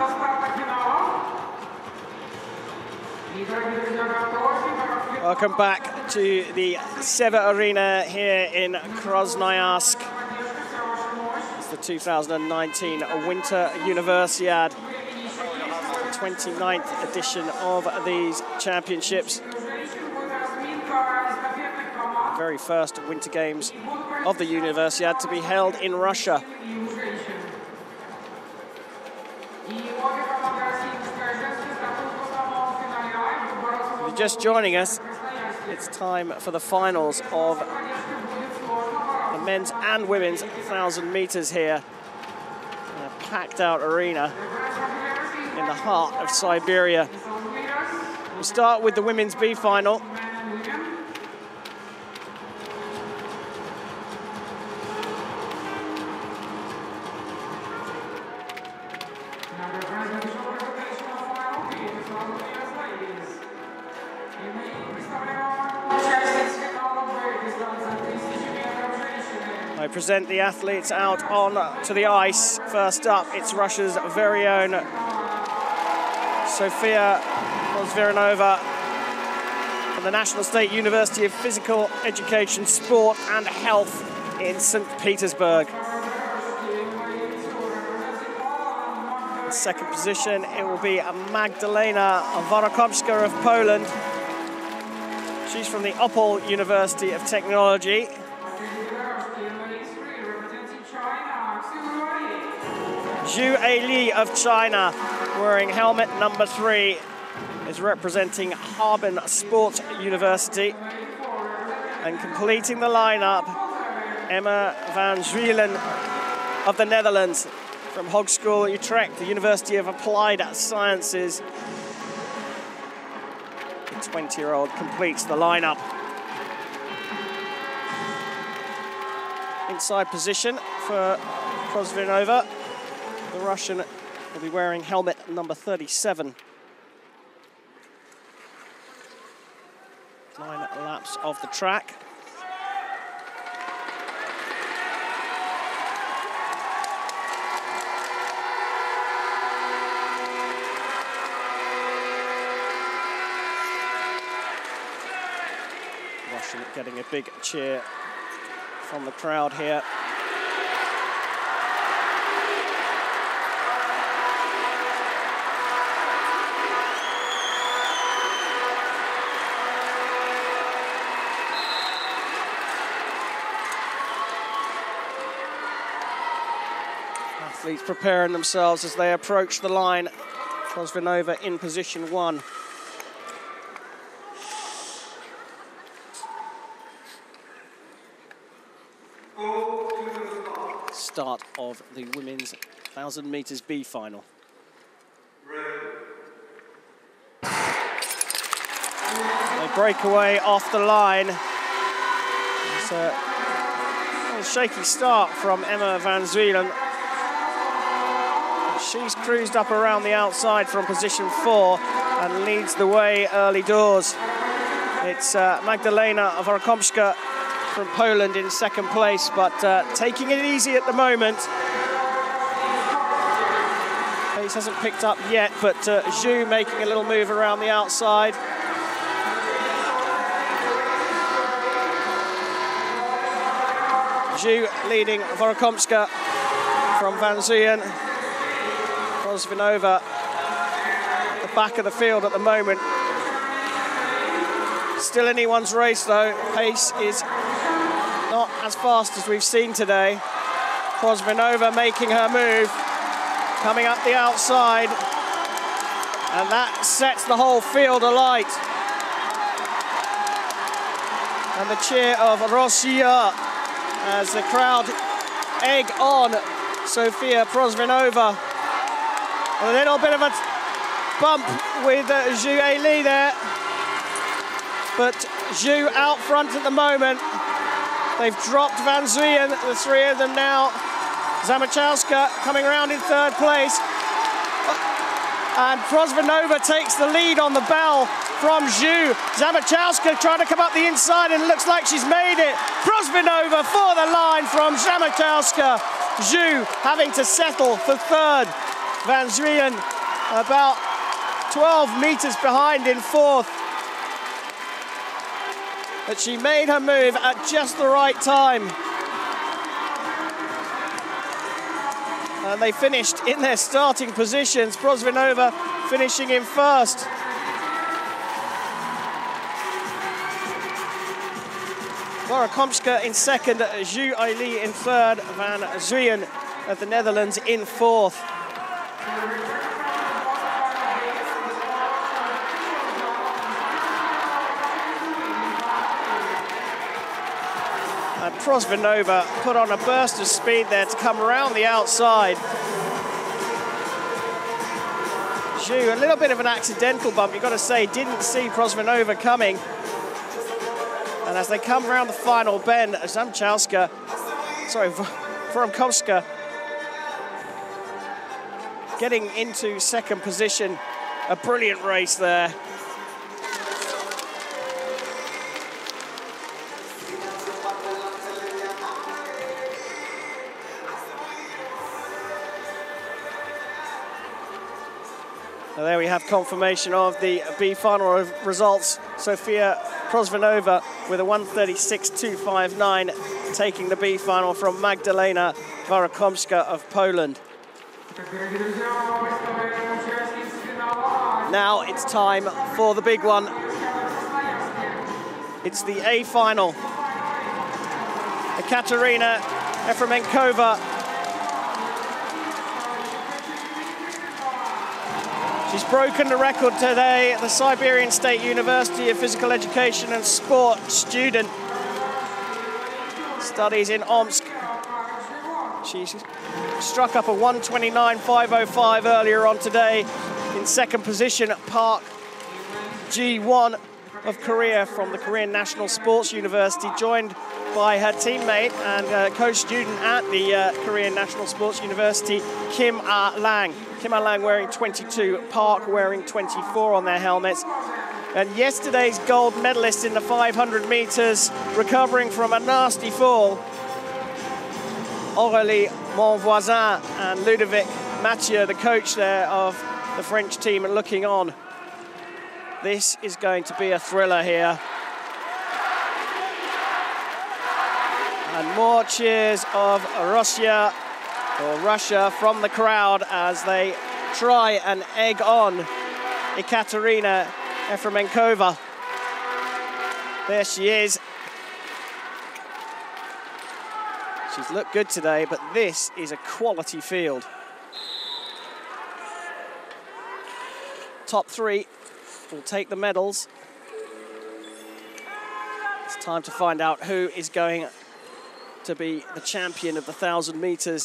Welcome back to the Seva Arena here in Krasnoyarsk. It's the 2019 Winter Universiad, 29th edition of these championships. The very first Winter Games of the Universiad to be held in Russia. If you're just joining us, it's time for the finals of the men's and women's 1,000 meters here in a packed out arena in the heart of Siberia. We start with the women's B final. I present the athletes out on to the ice. First up, it's Russia's very own Sofia Prozvirenova from the National State University of Physical Education, Sport and Health in St. Petersburg. In second position, it will be Magdalena Worokomska of Poland. She's from the Opel University of Technology. Zhu Li of China, wearing helmet number 3, is representing Harbin Sports University. And completing the lineup, Emma van Zwielen of the Netherlands from Hogeschool Utrecht, the University of Applied Sciences. The 20-year-old completes the lineup. Inside position for Prozvirenova. The Russian will be wearing helmet number 37. 9 laps of the track. Russian getting a big cheer from the crowd here. Athletes preparing themselves as they approach the line. Prozvirenova in position 1. Start of the women's 1,000 meters B final. They break away off the line. It's a shaky start from Emma van Zwielen. She's cruised up around the outside from position 4 and leads the way early doors. It's Magdalena Worokomska from Poland in second place, but taking it easy at the moment. Pace hasn't picked up yet, but Zhu making a little move around the outside. Zhu leading Worokomska from van Zwielen. Prozvirenova at the back of the field at the moment. Still anyone's race though. Pace is not as fast as we've seen today. Prozvirenova making her move, coming up the outside, and that sets the whole field alight. And the cheer of Russia as the crowd egg on Sofia Prozvirenova. A little bit of a bump with Zhu Li there, but Zhu out front at the moment. They've dropped van Zwielen, the 3 of them now. Zamachowska coming around in 3rd place. And Prozvirenova takes the lead on the bell from Zhu. Zamachowska trying to come up the inside and it looks like she's made it. Prozvirenova for the line from Zamachowska. Zhu having to settle for 3rd. Van Zuyen about 12 meters behind in fourth. But she made her move at just the right time. And they finished in their starting positions. Prosvinova finishing in first. Worokomska in second, Zhu Aili in third, Van Zuyen of the Netherlands in fourth. And Prosvinova put on a burst of speed there to come around the outside. Zhu, a little bit of an accidental bump, you've got to say, didn't see Prosvinova coming. And as they come around the final bend, Worokomska getting into second position. A brilliant race there. Now there we have confirmation of the B final results. Sofia Prosvinova with a 1:36.259, taking the B final from Magdalena Worokomska of Poland. Now it's time for the big one. It's the A final. Ekaterina Efremenkova. She's broken the record today at the Siberian State University of Physical Education and Sport student. Studies in Omsk. She struck up a 1:29.505 earlier on today in second position at Park Ji-won of Korea from the Korean National Sports University, joined by her teammate and co-student at the Korean National Sports University, Kim Ah-lang. Kim Ah-lang wearing 22, Park wearing 24 on their helmets. And yesterday's gold medalist in the 500 meters, recovering from a nasty fall, Aurélie Monvoisin and Ludovic Mathieu, the coach there of the French team, looking on. This is going to be a thriller here. And more cheers of Russia from the crowd as they try and egg on Ekaterina Efremenkova. There she is. She's looked good today, but this is a quality field. Top three will take the medals. It's time to find out who is going to be the champion of the 1,000 meters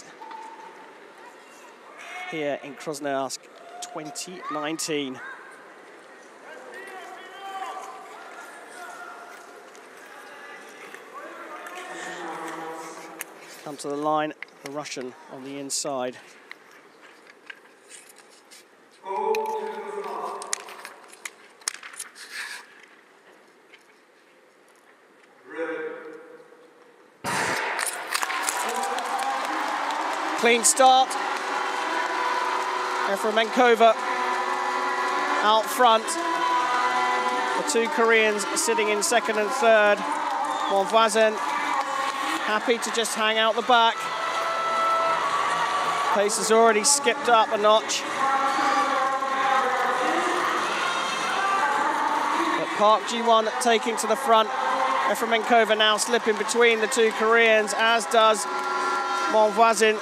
here in Krasnoyarsk 2019. Come to the line, the Russian on the inside. Clean start. Efremenkova out front. The two Koreans sitting in second and third. Monvoisin happy to just hang out the back. Pace has already skipped up a notch. But Park Ji-won taking to the front. Efremenkova now slipping between the two Koreans, as does Monvoisin.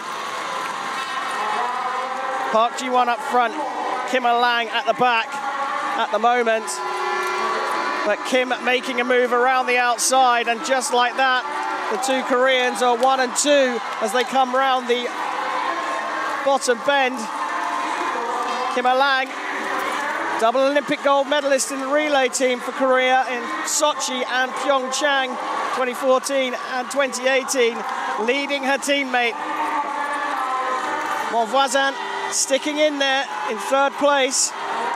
Park Ji-won up front, Kim Ah-lang at the back at the moment. But Kim making a move around the outside, and just like that, the two Koreans are 1 and 2 as they come round the bottom bend. Kim Ah-lang, double Olympic gold medalist in the relay team for Korea in Sochi and Pyeongchang 2014 and 2018, leading her teammate. Monvoisin sticking in there in third place.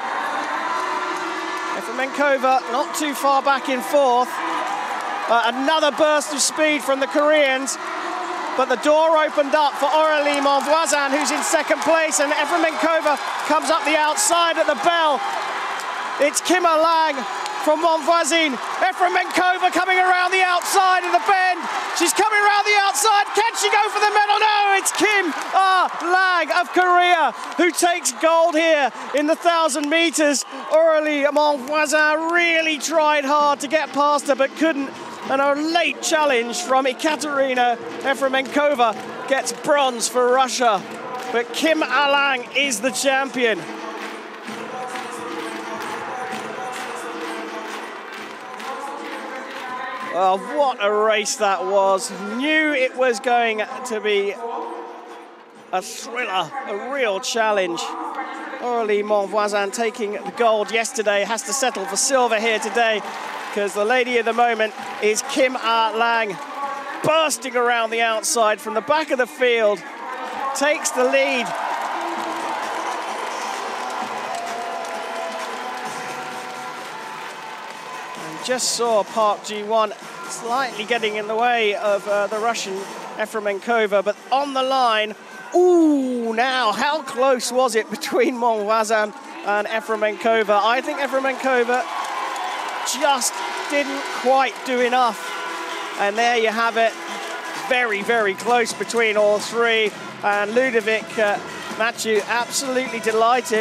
Efremenkova not too far back in fourth. Another burst of speed from the Koreans. but the door opened up for Aurélie Monvoisin, who's in second place, and Efremenkova comes up the outside at the bell. It's Kim Lang from Monvoisin. Efremenkova coming around the outside of the bend. She's coming around the outside. Can she go for the medal? No, it's Kim Lang of Korea who takes gold here in the 1,000 meters. Aurélie Monvoisin really tried hard to get past her, but couldn't. And a late challenge from Ekaterina Efremenkova gets bronze for Russia. But Kim Lang is the champion. Oh, what a race that was. Knew it was going to be a thriller, a real challenge. Aurélie Monvoisin taking the gold yesterday has to settle for silver here today, because the lady of the moment is Kim Lang, bursting around the outside from the back of the field, takes the lead. And just saw Park Ji-won slightly getting in the way of the Russian Efremenkova, but on the line, ooh, now how close was it between Monvoisin and Efremenkova? I think Efremenkova just didn't quite do enough. And there you have it, very, very close between all three. And Ludovic Mathieu absolutely delighted.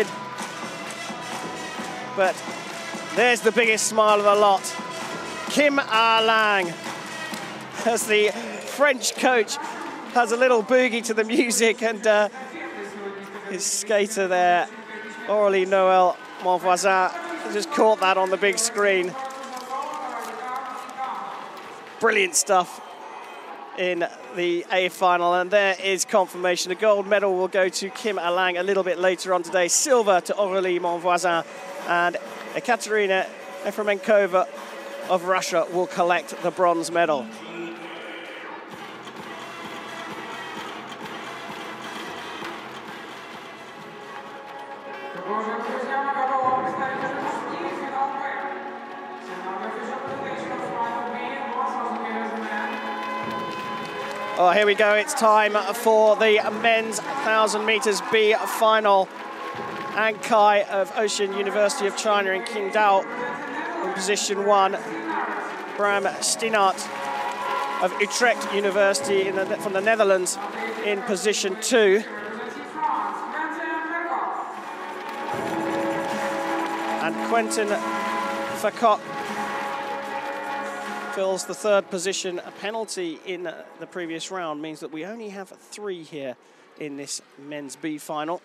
But there's the biggest smile of the lot. Kim Lang, as the French coach has a little boogie to the music, and his skater there, Aurélie Noël Monvoisin, just caught that on the big screen. Brilliant stuff in the A final, and there is confirmation. The gold medal will go to Kim Lang a little bit later on today. Silver to Aurélie Monvoisin, and Ekaterina Efremenkova of Russia will collect the bronze medal. Oh, here we go. It's time for the men's 1,000 meters B final. An Kai of Ocean University of China and Qingdao in position 1. Bram Steenaert of Utrecht University from the Netherlands in position 2. And Quentin Foucault fills the 3rd position. A penalty in the previous round means that we only have 3 here in this men's B final.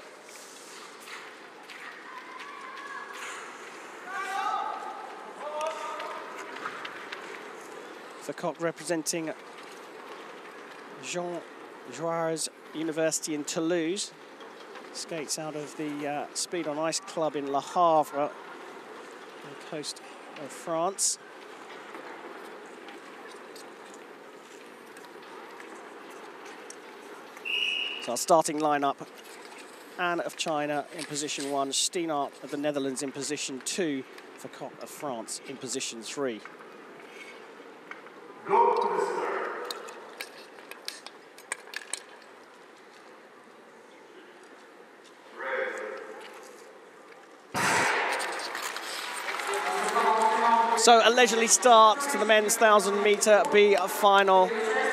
Foucault representing Jean Jaurès University in Toulouse. Skates out of the Speed on Ice Club in Le Havre, on the coast of France. So our starting lineup: Anne of China in position 1, Steenaert of the Netherlands in position 2, Foucault of France in position 3. Go to the start. So a leisurely start to the men's 1,000 meter B final.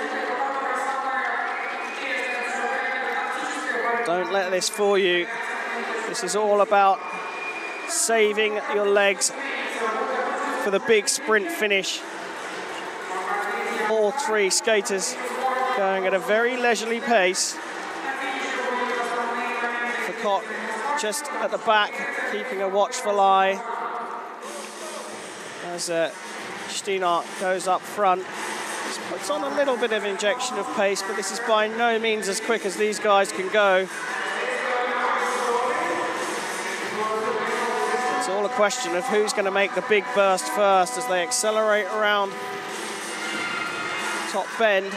Don't let this fool you. This is all about saving your legs for the big sprint finish. All 3 skaters going at a very leisurely pace. Foucault just at the back, keeping a watchful eye as Steenaert goes up front. Just puts on a little bit of injection of pace, but this is by no means as quick as these guys can go. It's all a question of who's going to make the big burst first as they accelerate around top bend.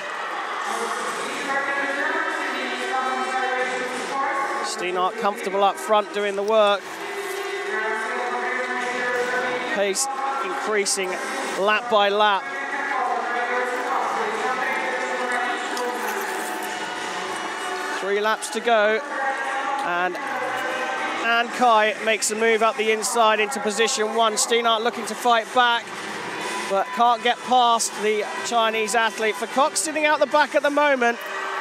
Steenaert comfortable up front doing the work. Pace increasing lap by lap. 3 laps to go, and An Kai makes a move up the inside into position 1. Steenart looking to fight back, but can't get past the Chinese athlete. Vercock sitting out the back at the moment.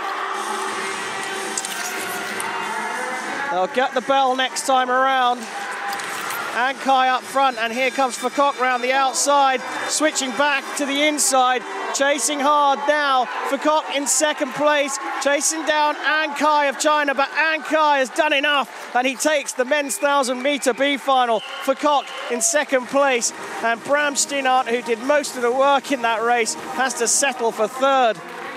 They'll get the bell next time around. An Kai up front, and here comes Vercock round the outside, switching back to the inside, chasing hard now. Vercock in second place, chasing down An Kai of China, but An Kai has done enough, and he takes the men's 1,000-meter B final. Vercock in second place, and Bram Steenart, who did most of the work in that race, has to settle for third.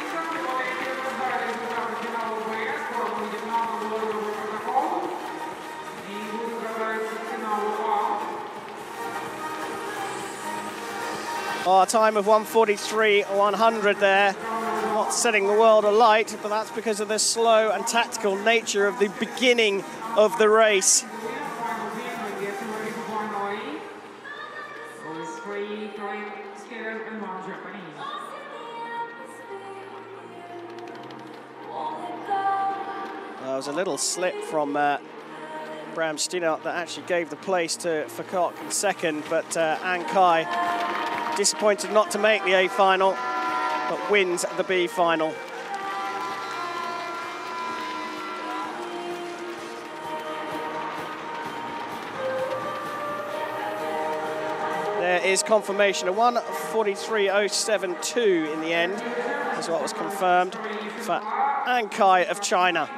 Oh, a time of 1:43.100 there, not setting the world alight, but that's because of the slow and tactical nature of the beginning of the race. There was a little slip from Bram Steenart that actually gave the place to Vercock in second, but An Kai disappointed not to make the A final, but wins the B final. There is confirmation, a 1:43.072 in the end, is what was confirmed for An Kai of China.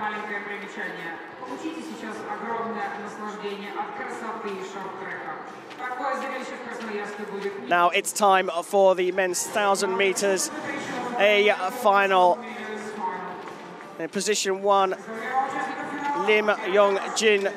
Now it's time for the men's 1,000 meters A final. In position 1, Lim Yong-jin.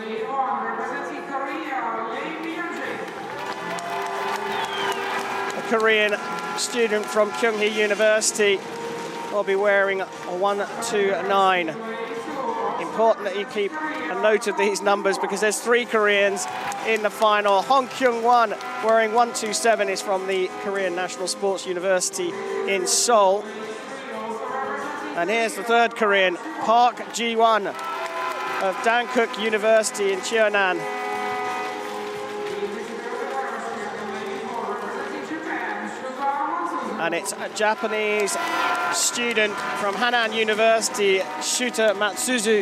A Korean student from Kyunghee University will be wearing a 129. Important that you keep a note of these numbers because there's 3 Koreans in the final. Hong Kyung-won wearing 127 is from the Korean National Sports University in Seoul. And here's the 3rd Korean, Park Ji-won of Dankook University in Cheonan. And it's a Japanese student from Hanan University, Shuta Matsuzu,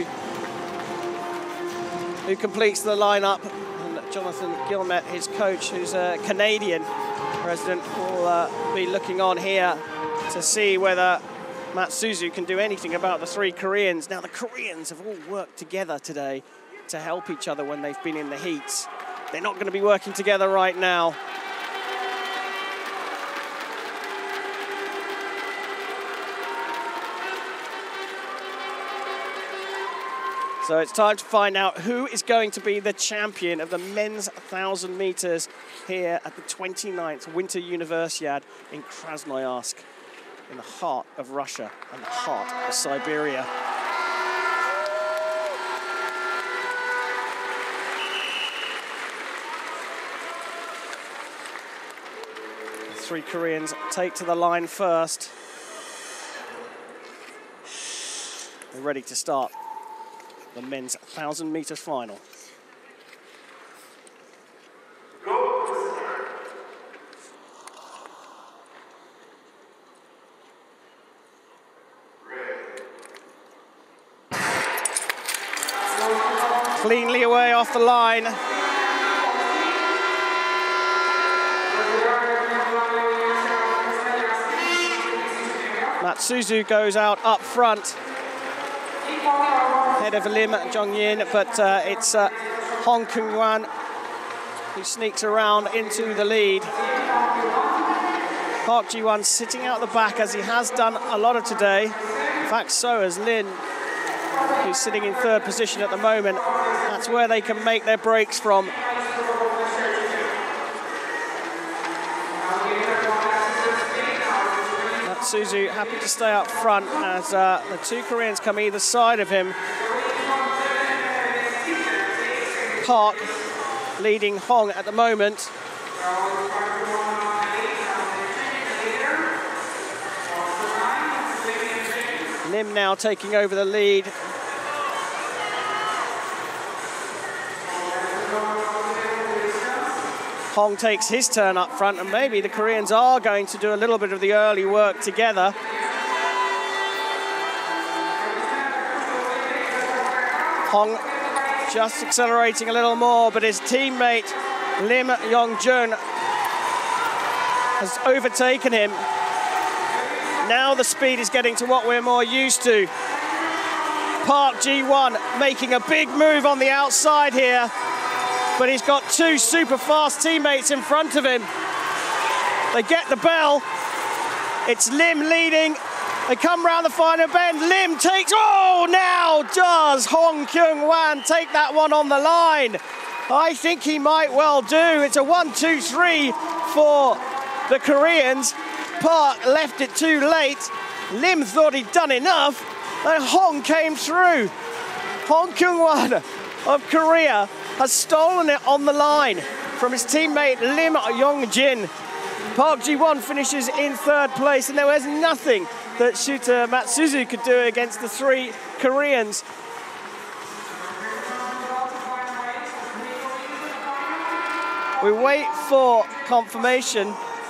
who completes the lineup. And Jonathan Gilmet, his coach, who's a Canadian resident, will be looking on here to see whether Matsuzu can do anything about the 3 Koreans. Now, the Koreans have all worked together today to help each other when they've been in the heats. They're not going to be working together right now. So it's time to find out who is going to be the champion of the men's 1,000 meters here at the 29th Winter Universiad in Krasnoyarsk, in the heart of Russia and the heart of Siberia. The 3 Koreans take to the line first. They're ready to start the men's 1,000 meters final. Cleanly away off the line. Matsuzu goes out up front, head of Lim Jong-yin, but it's Hong Kyung-won who sneaks around into the lead. Park Ji-won sitting out the back as he has done a lot of today. In fact, so has Lin, who's sitting in 3rd position at the moment. That's where they can make their breaks from. Matsuzu happy to stay up front as the 2 Koreans come either side of him. Park leading Hong at the moment. Lim now taking over the lead. Hong takes his turn up front, and maybe the Koreans are going to do a little bit of the early work together. Hong just accelerating a little more, but his teammate Lim Yong-jun has overtaken him. Now the speed is getting to what we're more used to. Park Ji-won making a big move on the outside here, but he's got two super fast teammates in front of him. They get the bell. It's Lim leading. They come round the final bend. Lim takes, oh, now does Hong Kyung-wan take that one on the line. I think he might well do. It's a 1-2-3 for the Koreans. Park left it too late. Lim thought he'd done enough, and Hong came through. Hong Kyung-wan of Korea has stolen it on the line from his teammate Lim Yong-jin. Park Ji-won finishes in third place, and there was nothing that Shota Matsuzu could do against the three Koreans. We wait for confirmation.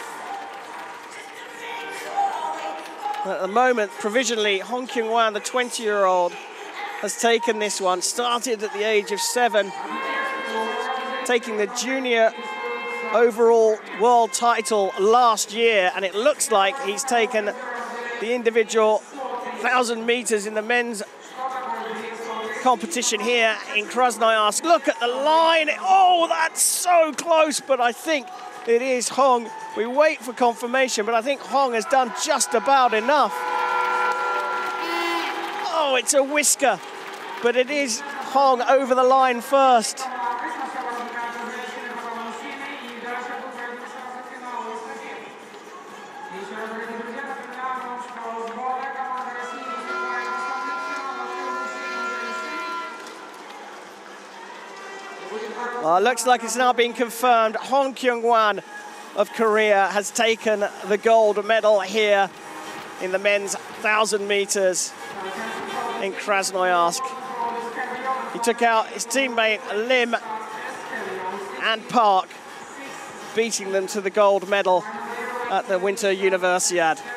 At the moment, provisionally, Hong Kyung-wan, the 20-year-old, has taken this one. Started at the age of 7, taking the junior overall world title last year, and it looks like he's taken the individual 1,000 meters in the men's competition here in Krasnoyarsk. Look at the line. Oh, that's so close, but I think it is Hong. We wait for confirmation, but I think Hong has done just about enough. Oh, it's a whisker, but it is Hong over the line first. Well, it looks like it's now been confirmed. Hong Kyung-wan of Korea has taken the gold medal here in the men's 1,000 meters in Krasnoyarsk. He took out his teammate Lim and Park, beating them to the gold medal at the Winter Universiade.